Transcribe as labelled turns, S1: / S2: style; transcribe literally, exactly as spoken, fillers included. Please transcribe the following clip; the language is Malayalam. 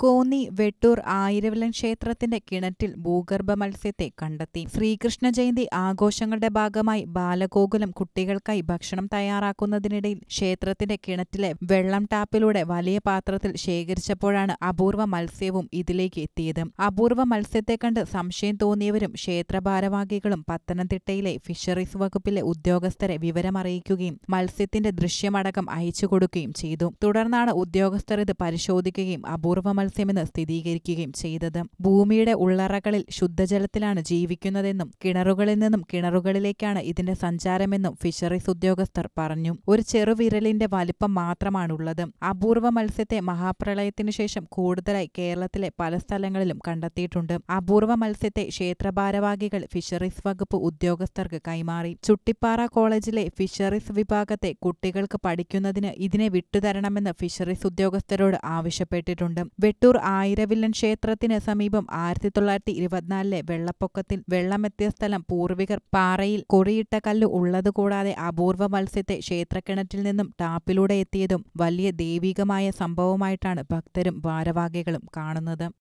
S1: കോന്നി വെട്ടൂർ ആയിരവില്ലൻ ക്ഷേത്രത്തിന്റെ കിണറ്റിൽ ഭൂഗർഭ മത്സ്യത്തെ കണ്ടെത്തി. ശ്രീകൃഷ്ണ ജയന്തി ആഘോഷങ്ങളുടെ ഭാഗമായി ബാലഗോകുലം കുട്ടികൾക്കായി ഭക്ഷണം തയ്യാറാക്കുന്നതിനിടയിൽ ക്ഷേത്രത്തിന്റെ കിണറ്റിലെ വെള്ളം ടാപ്പിലൂടെ വലിയ പാത്രത്തിൽ ശേഖരിച്ചപ്പോഴാണ് അപൂർവ മത്സ്യവും ഇതിലേക്ക് എത്തിയത്. അപൂർവ മത്സ്യത്തെ കണ്ട് സംശയം തോന്നിയവരും ക്ഷേത്രഭാരവാഹികളും പത്തനംതിട്ടയിലെ ഫിഷറീസ് വകുപ്പിലെ ഉദ്യോഗസ്ഥരെ വിവരമറിയിക്കുകയും മത്സ്യത്തിന്റെ ദൃശ്യമടക്കം അയച്ചുകൊടുക്കുകയും ചെയ്തു. തുടർന്നാണ് ഉദ്യോഗസ്ഥർ ഇത് പരിശോധിക്കുകയും അപൂർവ മത്സ്യമെന്ന് സ്ഥിരീകരിക്കുകയും ചെയ്തത്. ഭൂമിയുടെ ഉള്ളറകളിൽ ശുദ്ധജലത്തിലാണ് ജീവിക്കുന്നതെന്നും കിണറുകളിൽ നിന്നും കിണറുകളിലേക്കാണ് ഇതിന്റെ സഞ്ചാരമെന്നും ഫിഷറീസ് ഉദ്യോഗസ്ഥർ പറഞ്ഞു. ഒരു ചെറുവിരലിന്റെ വലിപ്പം മാത്രമാണുള്ളത്. അപൂർവ മത്സ്യത്തെ മഹാപ്രളയത്തിനു ശേഷം കൂടുതലായി കേരളത്തിലെ പല സ്ഥലങ്ങളിലും കണ്ടെത്തിയിട്ടുണ്ട്. അപൂർവ മത്സ്യത്തെ ക്ഷേത്രഭാരവാഹികൾ ഫിഷറീസ് വകുപ്പ് ഉദ്യോഗസ്ഥർക്ക് കൈമാറി. ചുട്ടിപ്പാറ കോളേജിലെ ഫിഷറീസ് വിഭാഗത്തെ കുട്ടികൾക്ക് പഠിക്കുന്നതിന് ഇതിനെ വിട്ടുതരണമെന്ന് ഫിഷറീസ് ഉദ്യോഗസ്ഥരോട് ആവശ്യപ്പെട്ടിട്ടുണ്ട്. വെട്ടൂർ ആയിരവില്ലൻ ക്ഷേത്രത്തിന് സമീപം ആയിരത്തി തൊള്ളായിരത്തി ഇരുപത്തിനാലിലെ വെള്ളപ്പൊക്കത്തിൽ വെള്ളമെത്തിയ സ്ഥലം പൂർവികർ പാറയിൽ കൊറിയിട്ട കല്ല് ഉള്ളതുകൂടാതെ അപൂർവ മത്സ്യത്തെ ക്ഷേത്രക്കിണറ്റിൽ നിന്നും ടാപ്പിലൂടെ എത്തിയതും വലിയ ദൈവികമായ സംഭവമായിട്ടാണ് ഭക്തരും ഭാരവാഹികളും കാണുന്നത്.